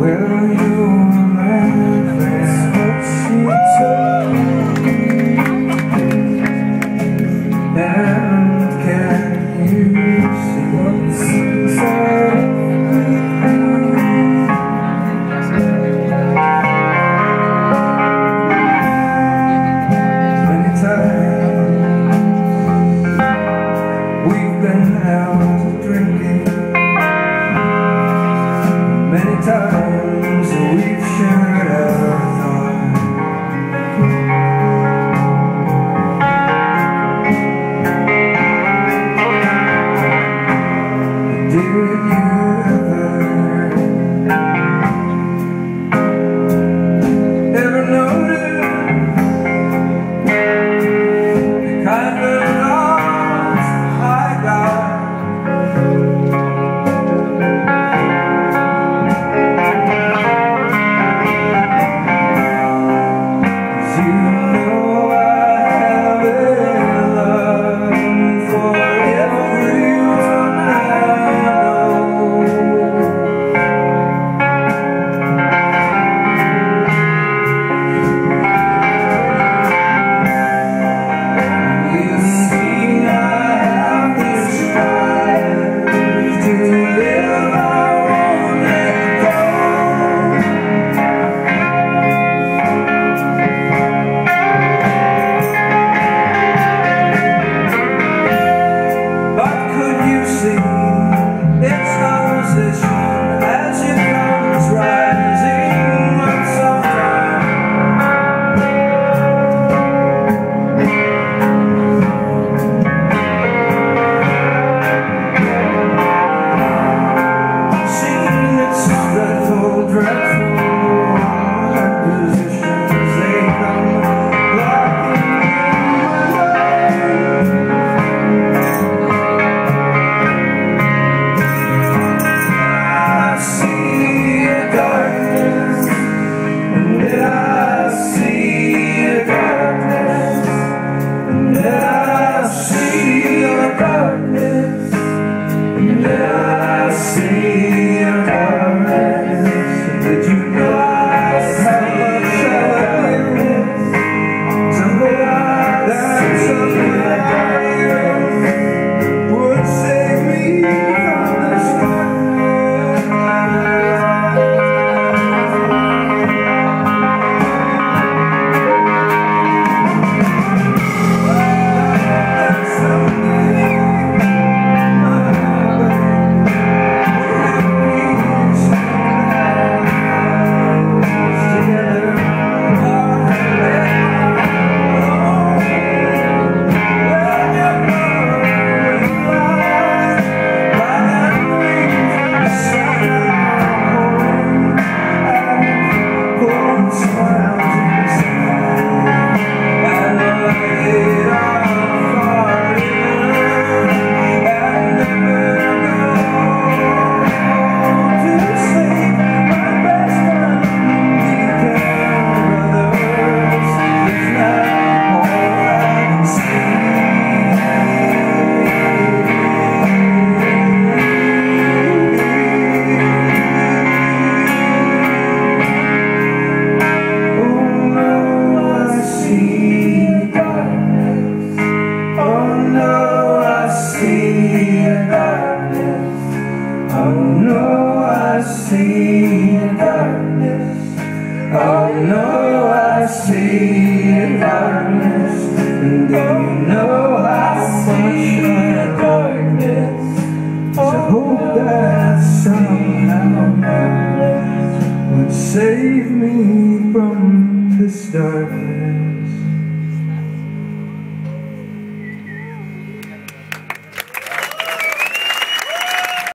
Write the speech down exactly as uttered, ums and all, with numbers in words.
Well, you're my friend, what she told me. And can you see what's inside of me? Many times we've been out drinking. Many times we've shared our thoughts. Did you ever, ever notice the kind of thoughts I got? Oh no, I see darkness. Oh no, I see darkness. And do you know I see darkness? So I hope that somehow would save me from this darkness.